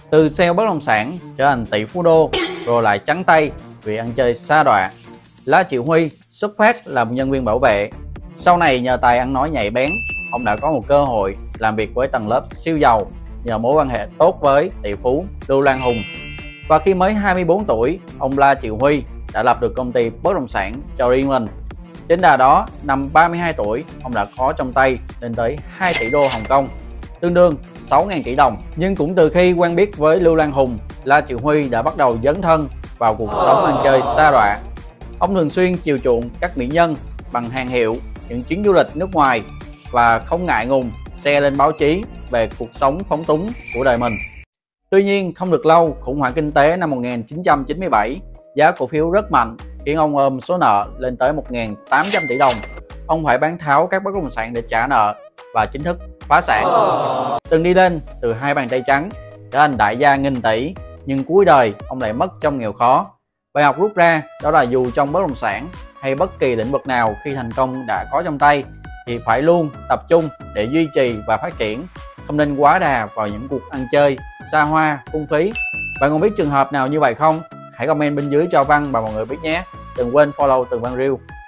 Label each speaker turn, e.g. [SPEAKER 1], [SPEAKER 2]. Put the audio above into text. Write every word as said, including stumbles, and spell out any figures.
[SPEAKER 1] Từ sale bất động sản trở thành tỷ phú đô rồi lại trắng tay vì ăn chơi sa đọa. La Triệu Huy xuất phát là một nhân viên bảo vệ. Sau này nhờ tài ăn nói nhạy bén, ông đã có một cơ hội làm việc với tầng lớp siêu giàu nhờ mối quan hệ tốt với tỷ phú Lưu Lan Hùng. Và khi mới hai mươi tư tuổi, ông La Triệu Huy đã lập được công ty bất động sản cho riêng mình. Trên đà đó, năm ba mươi hai tuổi, ông đã có trong tay lên tới hai tỷ đô Hồng Kông, tương đương sáu nghìn tỷ đồng. Nhưng cũng từ khi quen biết với Lưu Lan Hùng, La Triệu Huy đã bắt đầu dấn thân vào cuộc sống ăn chơi sa đọa. Ông thường xuyên chiều chuộng các mỹ nhân bằng hàng hiệu, những chuyến du lịch nước ngoài và không ngại ngùng share lên báo chí về cuộc sống phóng túng của đời mình. Tuy nhiên, không được lâu, khủng hoảng kinh tế năm một nghìn chín trăm chín mươi bảy, giá cổ phiếu rất mạnh khiến ông ôm số nợ lên tới một nghìn tám trăm tỷ đồng. Ông phải bán tháo các bất động sản để trả nợ và chính thức phá sản. Từng đi lên từ hai bàn tay trắng trở thành đại gia nghìn tỷ, nhưng cuối đời ông lại mất trong nghèo khó. Bài học rút ra đó là dù trong bất động sản hay bất kỳ lĩnh vực nào, khi thành công đã có trong tay thì phải luôn tập trung để duy trì và phát triển, không nên quá đà vào những cuộc ăn chơi xa hoa phung phí. Bạn còn biết trường hợp nào như vậy không? Hãy comment bên dưới cho Văn và mọi người biết nhé. Đừng quên follow Tường Văn Real.